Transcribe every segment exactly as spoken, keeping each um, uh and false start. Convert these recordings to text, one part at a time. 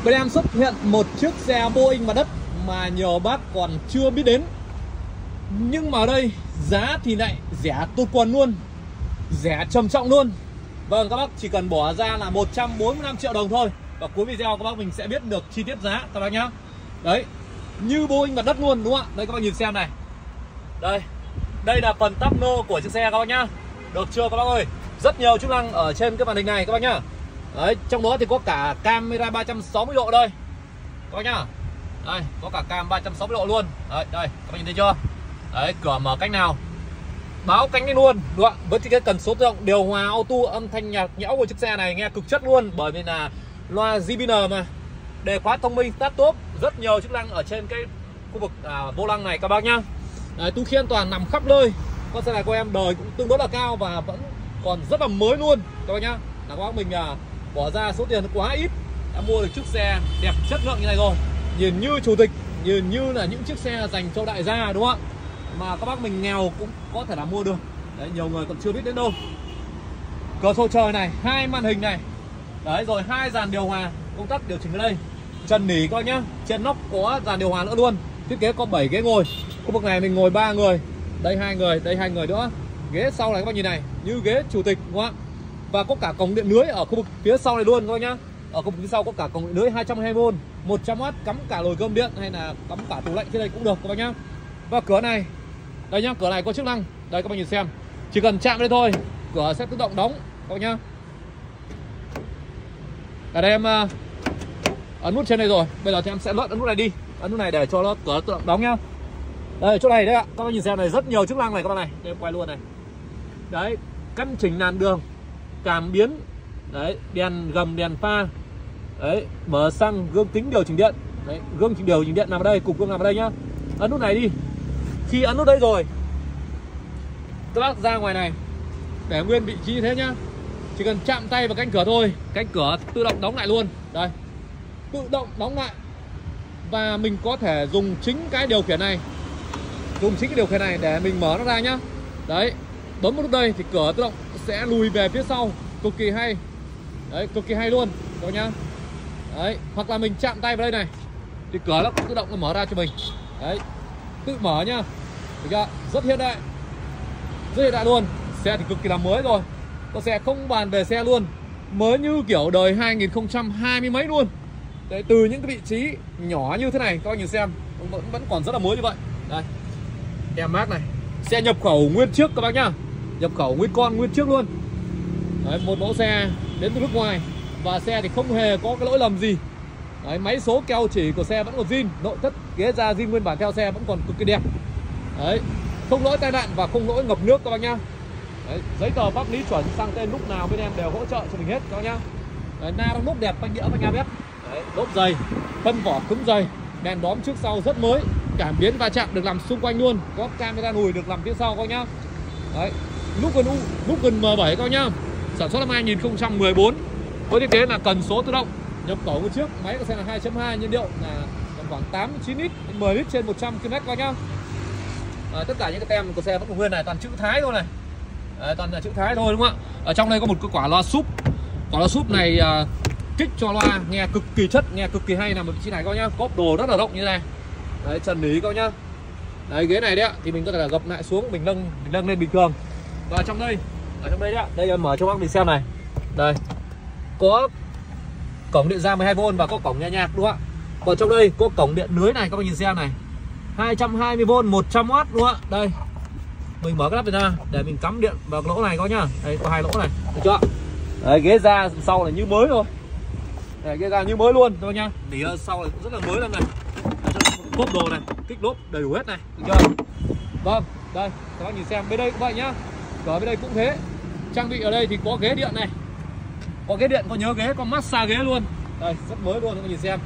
Bên em xuất hiện một chiếc xe Boeing mặt đất mà nhiều bác còn chưa biết đến. Nhưng mà ở đây giá thì lại rẻ tụt quần luôn, rẻ trầm trọng luôn. Vâng, các bác chỉ cần bỏ ra là một trăm bốn mươi lăm triệu đồng thôi. Và cuối video các bác mình sẽ biết được chi tiết giá các bác nhá. Đấy, như Boeing mặt đất luôn đúng không ạ? Đây các bác nhìn xem này. Đây, đây là phần tắp nô của chiếc xe các bác nhá. Được chưa các bác ơi? Rất nhiều chức năng ở trên cái màn hình này các bác nhá. Đấy, trong đó thì có cả camera ba trăm sáu mươi độ đây các bác nhá. Đây, có cả cam ba trăm sáu mươi độ luôn. Đấy, đây, các bác nhìn thấy chưa? Đấy, cửa mở cách nào báo cánh đây luôn, đúng không ạ? Với cái tần số tự động điều hòa auto, âm thanh nhạc nhẽo của chiếc xe này nghe cực chất luôn, bởi vì là loa giê bê en mà. Đề khóa thông minh, start top, rất nhiều chức năng ở trên cái khu vực à, vô lăng này các bác nhá. Đấy, túi khí an toàn nằm khắp nơi. Con xe này của em đời cũng tương đối là cao và vẫn còn rất là mới luôn các bác nhá. Là các bác mình à, bỏ ra số tiền quá ít đã mua được chiếc xe đẹp chất lượng như này rồi. Nhìn như chủ tịch, nhìn như là những chiếc xe dành cho đại gia đúng không ạ? Mà các bác mình nghèo cũng có thể là mua được. Đấy, nhiều người còn chưa biết đến đâu. Cửa sổ trời này, hai màn hình này. Đấy, rồi hai dàn điều hòa, công tắc điều chỉnh ở đây. Trần nỉ coi nhá, trên nóc có dàn điều hòa nữa luôn. Thiết kế có bảy ghế ngồi. Khu vực này mình ngồi ba người, đây hai người, đây hai người nữa. Ghế sau này các bác nhìn này, như ghế chủ tịch đúng không ạ? Và có cả cổng điện lưới ở khu vực phía sau này luôn các bác nhá. Ở khu vực phía sau có cả cổng điện lưới hai trăm hai mươi vôn, một trăm oát, cắm cả nồi cơm điện hay là cắm cả tủ lạnh trên đây cũng được các bác nhá. Và cửa này, đây nhá, cửa này có chức năng. Đây các bác nhìn xem, chỉ cần chạm đây thôi, cửa sẽ tự động đóng các bác nhá. Ở đây em uh, ấn nút trên đây rồi. Bây giờ thì em sẽ lướt ấn nút này đi, ấn nút này để cho nó cửa tự động đóng nhá. Đây chỗ này đấy ạ, các bác nhìn xem này, rất nhiều chức năng này các bác này. Đây em quay luôn này. Đấy, căn chỉnh làn đường, cảm biến, đấy, đèn gầm, đèn pha, đấy, mở xăng, gương tính điều chỉnh điện, đấy, gương điều chỉnh điện nằm ở đây, cục gương nằm ở đây nhá. Ấn nút này đi. Khi ấn nút đây rồi, các bác ra ngoài này để nguyên vị trí như thế nhá. Chỉ cần chạm tay vào cánh cửa thôi, cánh cửa tự động đóng lại luôn. Đây, tự động đóng lại. Và mình có thể dùng chính cái điều khiển này, dùng chính cái điều khiển này để mình mở nó ra nhá. Đấy, bấm một nút đây thì cửa tự động sẽ lùi về phía sau, cực kỳ hay. Đấy, cực kỳ hay luôn các nhá. Đấy, hoặc là mình chạm tay vào đây này thì cửa nó cũng tự động nó mở ra cho mình. Đấy, tự mở nhá. Được chưa? Rất hiện đại, rất hiện đại luôn. Xe thì cực kỳ là mới rồi, con xe không bàn về xe luôn, mới như kiểu đời hai nghìn không trăm hai mươi mấy luôn. Đấy, từ những cái vị trí nhỏ như thế này các bác nhìn xem vẫn, vẫn còn rất là mới như vậy. Đây, tem mác này, xe nhập khẩu nguyên chiếc các bác nhá, nhập khẩu nguyên con nguyên chiếc luôn. Đấy, một mẫu xe đến từ nước ngoài và xe thì không hề có cái lỗi lầm gì. Đấy, máy số keo chỉ của xe vẫn còn zin, nội thất ghế da zin nguyên bản theo xe vẫn còn cực kỳ đẹp. Đấy, không lỗi tai nạn và không lỗi ngập nước các bác nhá. Đấy, giấy tờ pháp lý chuẩn, sang tên lúc nào bên em đều hỗ trợ cho mình hết các bác nhá. Đấy, na đóng nút đẹp, phanh đĩa các nhà biết. Đấy, lốp dày, thân vỏ cứng dày, đèn đóm trước sau rất mới, cảm biến va chạm được làm xung quanh luôn, có camera lùi được làm phía sau các nhá. Đấy, nút gần u, nút gần M bảy các nhá, sản xuất năm hai nghìn không trăm mười bốn, với thiết kế là cần số tự động, nhập khẩu nguyên chiếc, máy của xe là hai chấm hai, nhiên liệu là khoảng tám chín lít, mười lít trên một trăm ki lô mét các nhá. Đấy, tất cả những cái tem của xe vẫn còn nguyên này, toàn chữ Thái thôi này. Đấy, toàn là chữ Thái thôi đúng không ạ? Ở trong đây có một cái quả loa súp, quả loa súp này uh, kích cho loa nghe cực kỳ chất, nghe cực kỳ hay, nằm ở vị trí này các nhá, cốp đồ rất là rộng như thế này. Đấy, trần lý các nhá. Đấy, ghế này đấy ạ, thì mình có thể là gập lại xuống, mình nâng mình nâng lên bình thường. Và trong đây, ở trong đây đấy ạ, đây em mở cho bác mình xem này. Đây, có cổng điện ra mười hai vôn và có cổng nghe nhạc đúng không ạ? Còn trong đây có cổng điện lưới này các bác nhìn xem này, hai trăm hai mươi vôn, một trăm oát đúng không ạ? Đây, mình mở cái nắp này ra để mình cắm điện vào cái lỗ này có nhá. Đây, có hai lỗ này, được chưa? Đấy, ghế da sau là như mới thôi. Đây, ghế da như mới luôn thôi nhá. Tỉ sau này cũng rất là mới luôn này. Cốp đồ này, kích lốp đầy đủ hết này, được chưa? Vâng, đây, các bác nhìn xem, bên đây cũng vậy nhá. Cửa bên đây cũng thế. Trang bị ở đây thì có ghế điện này, có ghế điện, có nhớ ghế, có massage ghế luôn. Đây, rất mới luôn, các bác nhìn xem.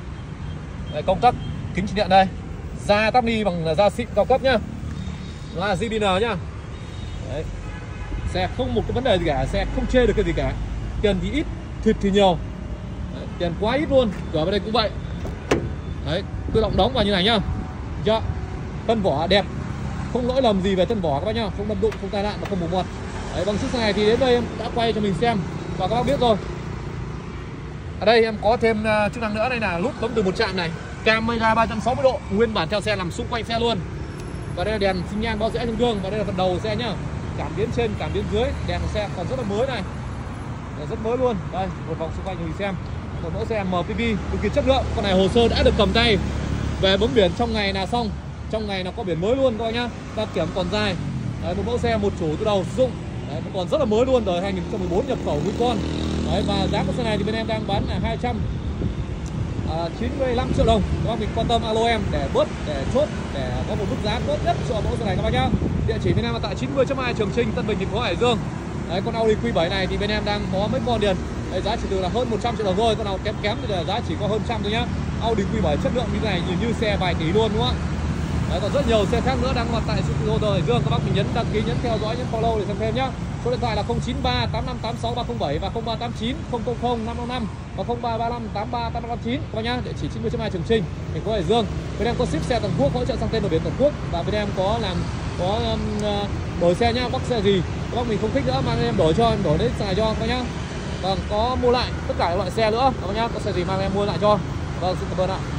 Đây, công tắc kính chỉnh điện đây, da tắp ni bằng da xịn cao cấp nhá, là giê bê en nhá. Đấy, xe không một cái vấn đề gì cả, xe không chê được cái gì cả. Tiền thì ít, thịt thì nhiều. Đấy, tiền quá ít luôn. Cửa bên đây cũng vậy. Đấy, tự động đóng vào như này nhá. Dạ, thân vỏ đẹp, không lỗi lầm gì về thân vỏ các bác nhá, không đâm đụng, không tai nạn và không bổ mọt. Đấy, bằng chiếc xe này thì đến đây em đã quay cho mình xem và các bác biết rồi. Ở đây em có thêm uh, chức năng nữa, đây là nút bấm từ một chạm này, camera ba trăm sáu mươi độ nguyên bản theo xe nằm xung quanh xe luôn. Và đây là đèn xi nhan báo rẽ trên gương, và đây là phần đầu xe nhá, cảm biến trên cảm biến dưới, đèn của xe còn rất là mới này, rất mới luôn. Đây một vòng xung quanh cho mình xem, một mẫu xe em pê pê cực kỳ chất lượng. Con này hồ sơ đã được cầm tay, về bấm biển trong ngày là xong, trong ngày nó có biển mới luôn các bác nhá, đăng kiểm còn dài. Đấy, một mẫu xe một chủ từ đầu sử dụng, đấy, nó còn rất là mới luôn, đời hai nghìn không trăm mười bốn nhập khẩu nguyên con. Đấy, và giá của xe này thì bên em đang bán là hai trăm chín mươi lăm triệu đồng. Các bác mình quan tâm alo em để bớt, để chốt, để có một mức giá tốt nhất cho mẫu xe này các bác nhá. Địa chỉ bên em là tại chín mươi chấm hai Trường Trinh, Tân Bình, thành phố Hải Dương. Đấy, con Audi Q bảy này thì bên em đang có mấy con liền. Đấy, giá chỉ từ là hơn một trăm triệu đồng thôi, con nào kém kém thì là giá chỉ có hơn trăm thôi nhá. Audi Q bảy chất lượng như thế này nhìn như xe vài tỷ luôn đúng không ạ? Đấy, còn rất nhiều xe khác nữa đang mặt tại Super Hải Dương. Các bác mình nhấn đăng ký, nhấn theo dõi, nhấn follow để xem thêm nhá. Số điện thoại là không chín ba tám năm tám sáu ba không bảy và không ba tám chín không không không năm năm năm và không ba ba năm tám ba tám năm chín các bác nhá. Địa chỉ chín mươi chấm hai Trường Trinh, thành phố Hải Dương. Bên em có ship xe toàn quốc, hỗ trợ sang tên đổi biển toàn quốc, và bên em có làm có um, đổi xe nhá, bắt xe gì các bác mình không thích nữa mang em đổi cho, em đổi đấy xài cho các bác nhá. Vâng, có mua lại tất cả các loại xe nữa các bác nhá, có xe gì mang em mua lại cho. Vâng, xin cảm ơn ạ.